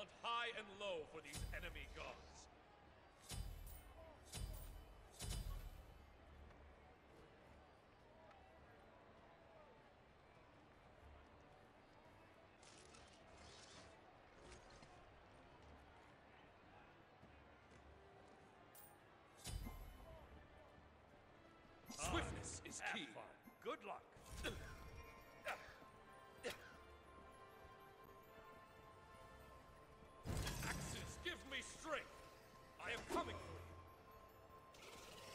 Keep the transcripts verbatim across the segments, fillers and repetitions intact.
hunt high and low for these enemy gods. Swiftness is key. Fun. Good luck. Axes, give me strength. I am coming for you.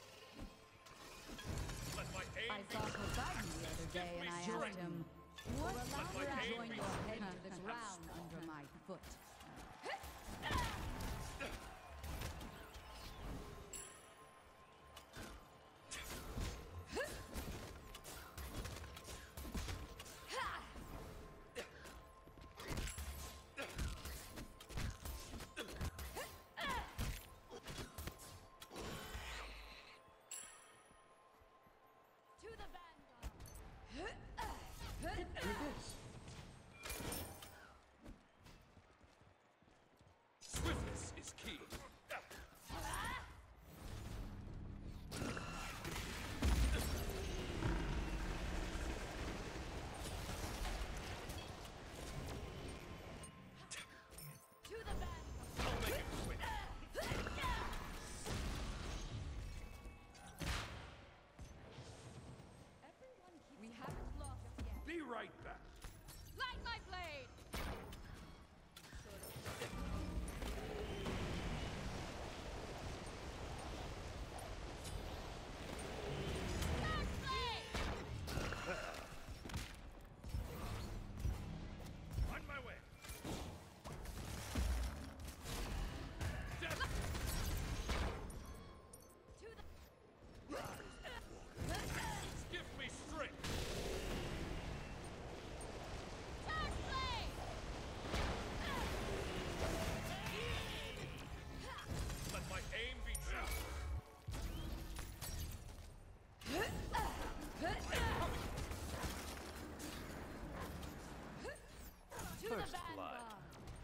Let my aim I be saw true. Tabi the other Give day me and I strength. asked him, what Let my would aim join be your true. head to the ground under my foot? Swiftness is key. To the vanguard. I'll make it quick. We haven't lost yet. Be right back. Light my blade! Dark blade! On my way. Death. To the... Give me strength. Dark blade! Let my aim be true. To First the blood. vanguard!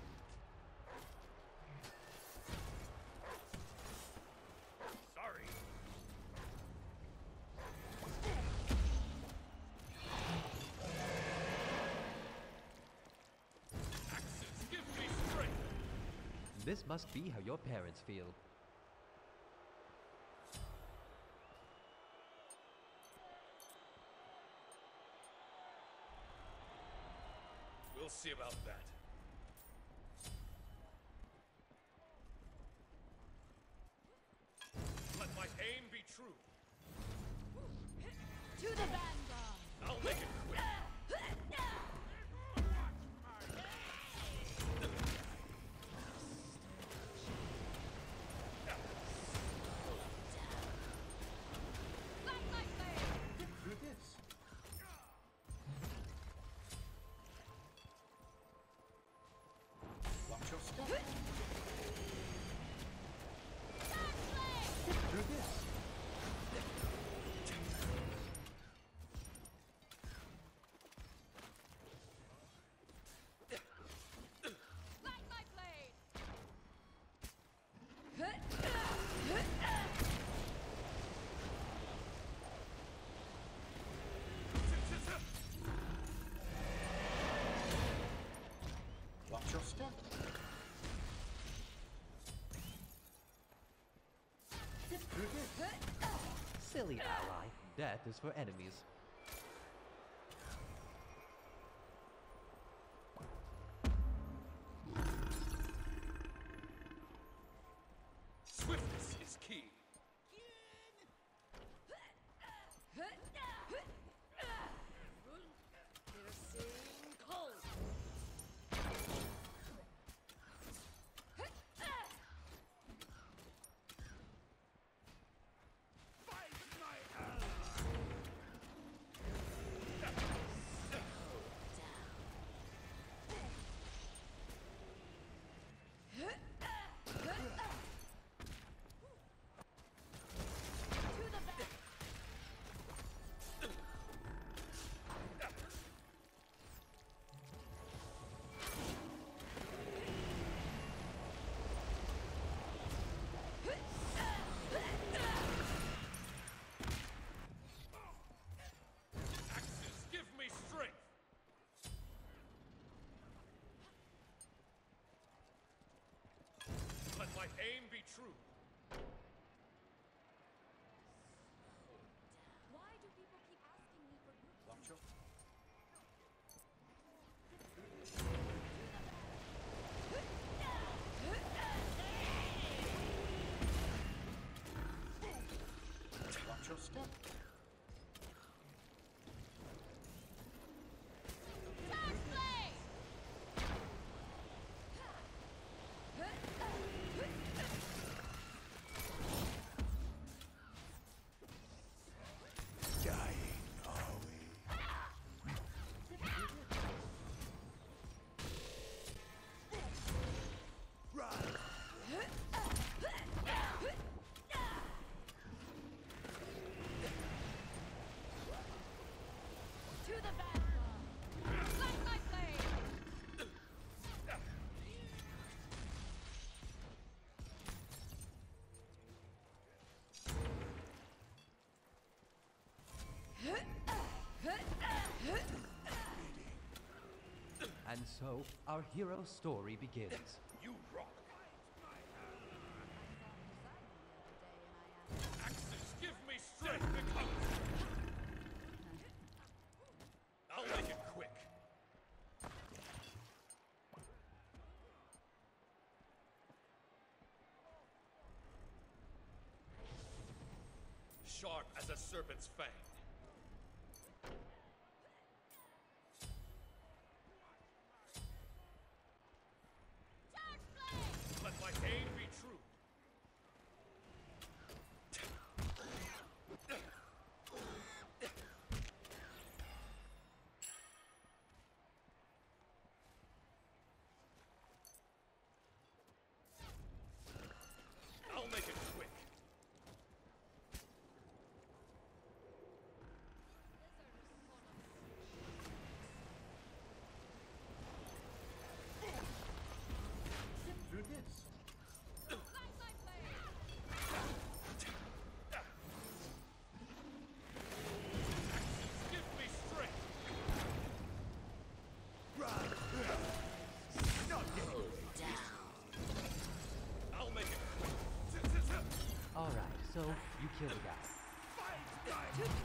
Sorry. Axes, give me strength. This must be how your parents feel. We'll see about that. Let my aim be true. To the vanguard! I'll make it quick. Light my blade! Get through this. Watch your step. Dark blade! Through this. Light my blade! Watch your step. Get through this. Silly ally. Death is for enemies. Swiftness is key. Piercing cold! Fight my ally. aim be true. Why do people keep asking me for group? Watch your Watch your step. Charge blade! To the back! Light my blade! And so, our hero's story begins. You rock. Axes, give me strength becomes. I'll make it quick. Sharp as a serpent's fang. Charge blade! Let my aim be true. I'll make it quick. Zip through this. Light my blade! Give me strength. I'll make it quick. Alright, so you kill the guy.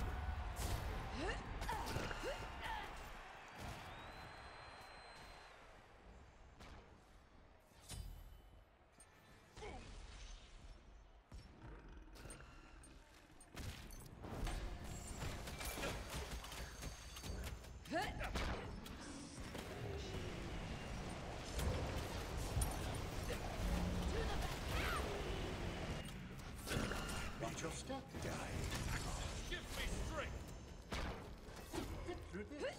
Watch your step. Give me strength. Zip through this.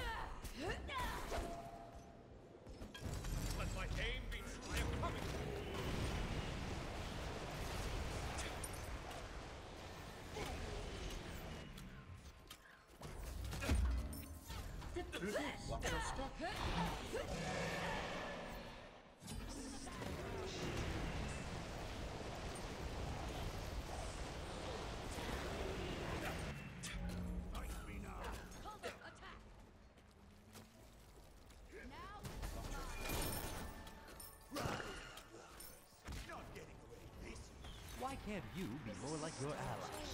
Let my aim be true. I am coming. Zip through this. Watch your step. Hold it! Attack! Now, Why can't you be more like your allies?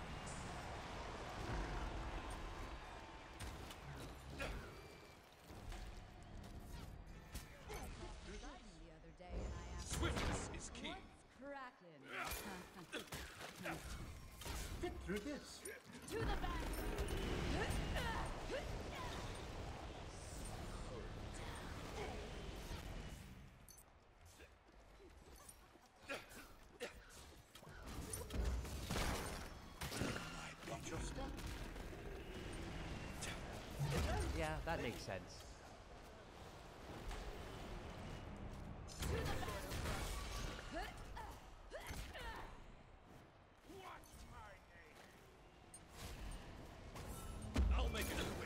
The other day, and I asked, Swiftness is key. "What's crackin'?" Zip through this. to the back! Watch your step. Yeah, that makes sense. I'll make it quick.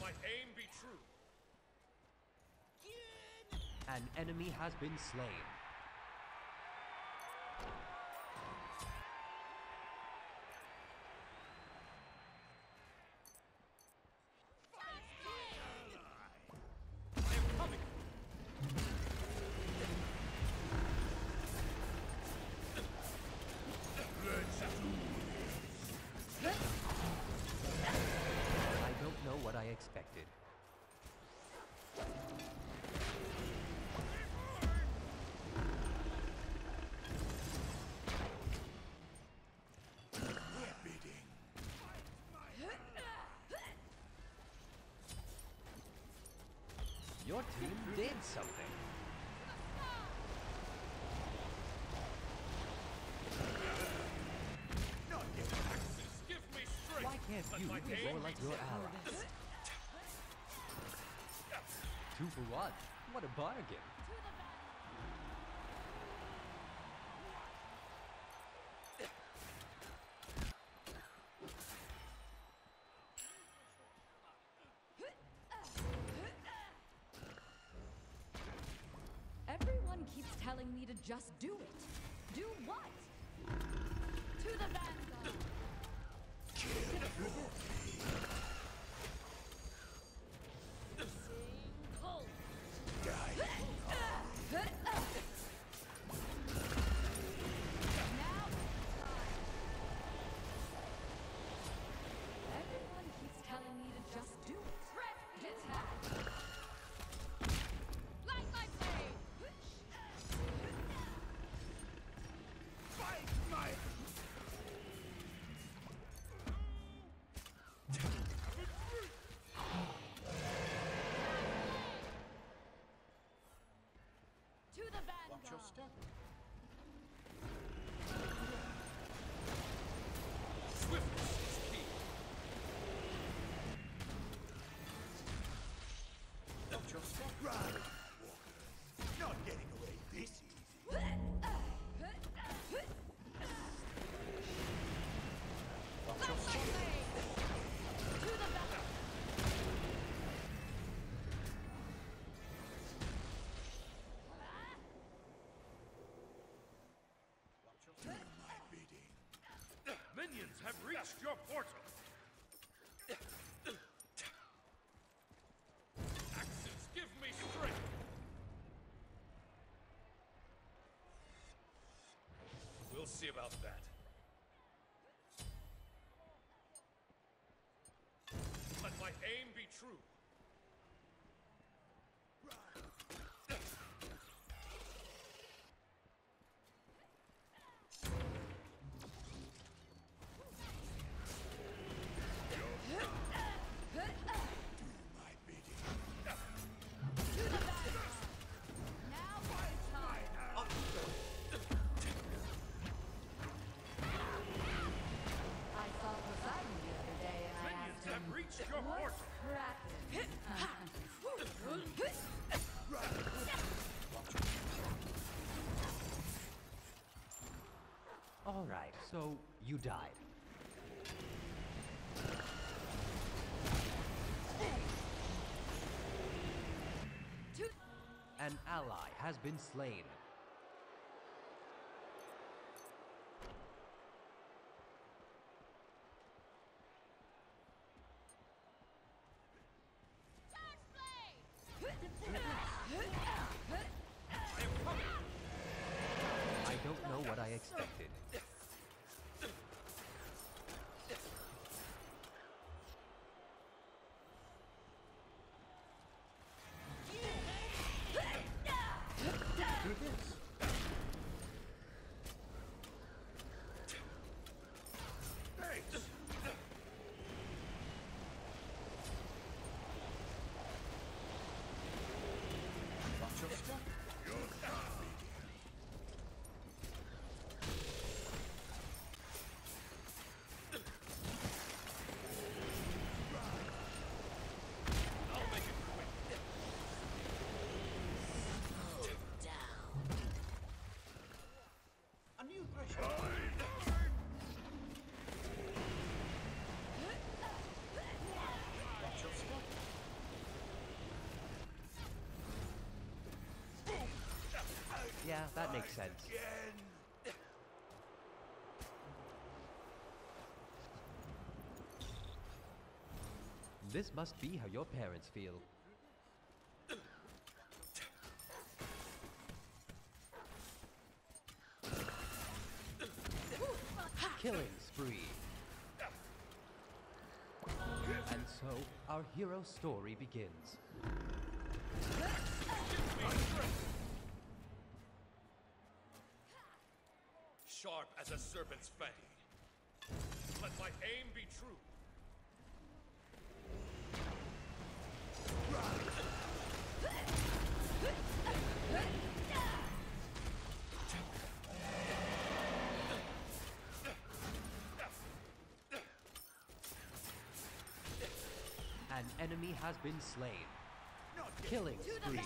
my aim be true. An enemy has been slain. I am coming. I don't know what I expected. Your team did something. Axes, give me strength. Why can't Let you my be aim more like your ally? Two for one. What a bargain. Everyone keeps telling me to just do it. Do what? To the vanguard. Everyone keeps telling me to just do it. Do that. Light my blade! Fight my. To the vanguard! Watch your step. Swiftness is key. Watch your step. Right, Walker. Not getting away this easy. Watch your step. To the vanguard! My bidding. Minions have reached your portal. Axes, give me strength. We'll see about that. Let my aim be true. My bidding. To the vanguard! Now it's time! I saw Poseidon the other day and I Minions asked have him, reached your what's portal. cracking? All right, so you died. To An ally has been slain. Dark blade! I am coming. I don't know what I expected. Do this. Thanks. Watch your step. that makes sense. Again. This must be how your parents feel. Killing spree. And so, our hero's story begins. Sharp as a serpent's fang. Let my aim be true. An enemy has been slain. Killing spree.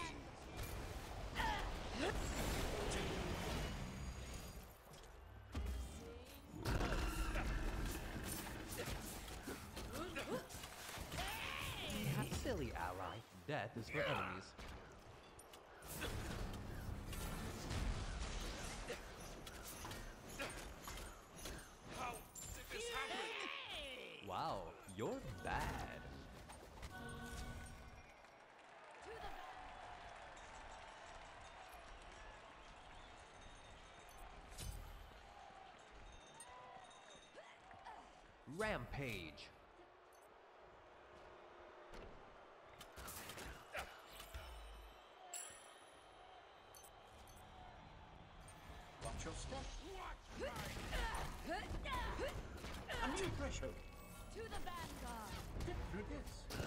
Silly ally. Death is for enemies. How did this happen? Wow, you're bad. Rampage. Watch your step. A new threshold. To the vanguard. Step through this.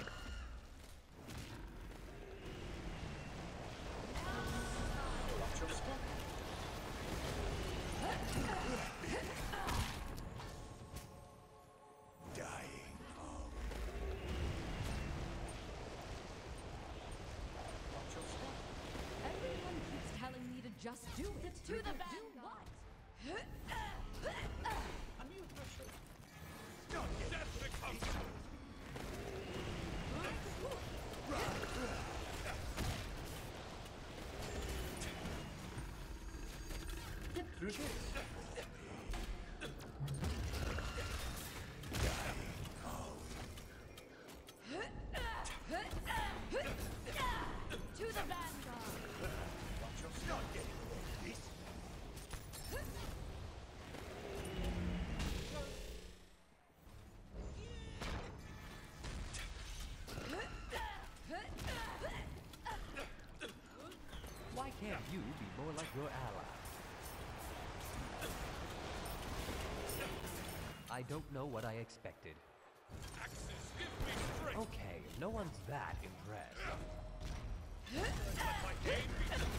Watch your step. Dying. Watch your step. Everyone keeps telling me to just do it. To the Do vanguard. what? A new threshold. Death becomes Step through this. To the vanguard. Watch your step. Not getting away with this. Why can't you be more like your ally? I don't know what I expected. axes. Give me strength. Okay, no one's that impressed. Let my aim be true.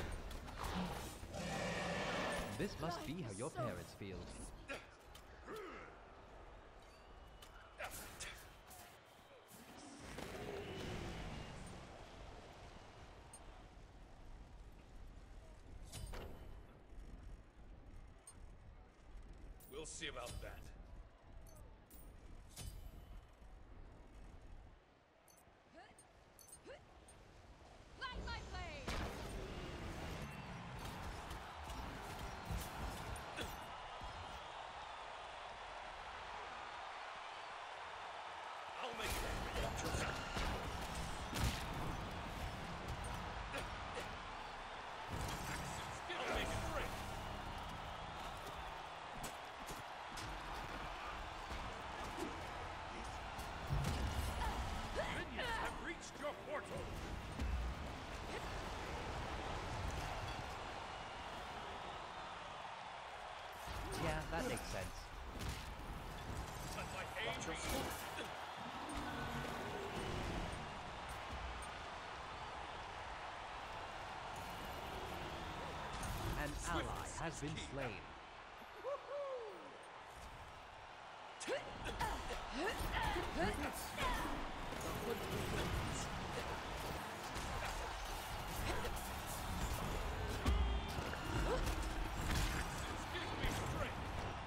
This must be how your parents feel. We'll see about that. Light my blade. I'll make that. Watch your step. Give me strength. Minions have reached your portal. Yeah, that makes sense. Let my aim Watch your be step. An ally has been slain. Give me strength.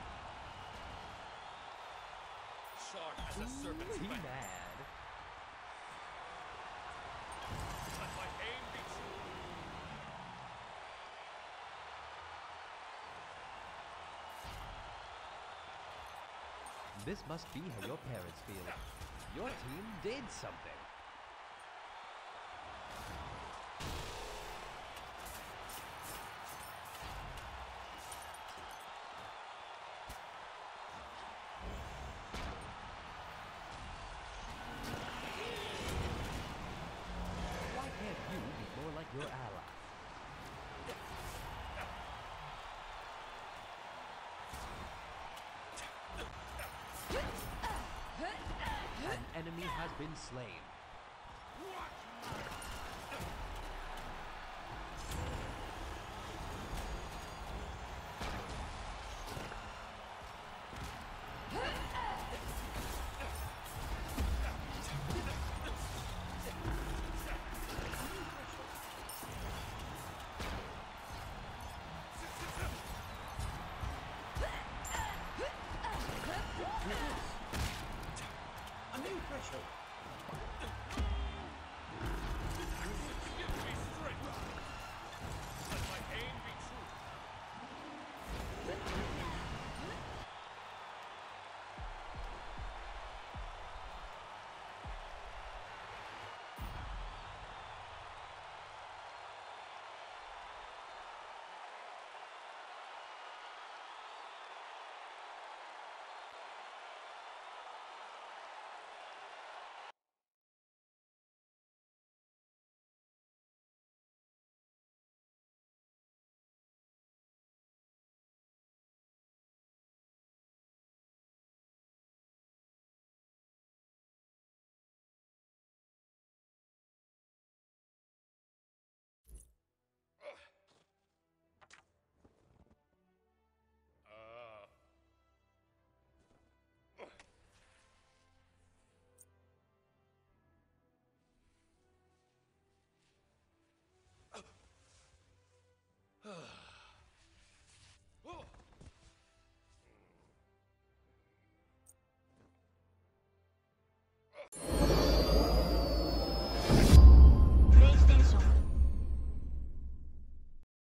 Sharp as a serpent's Be fang. mad. Let my aim be true. This must be how your parents feel. Your team did something. Why can't you be more like your ally? An enemy has been slain.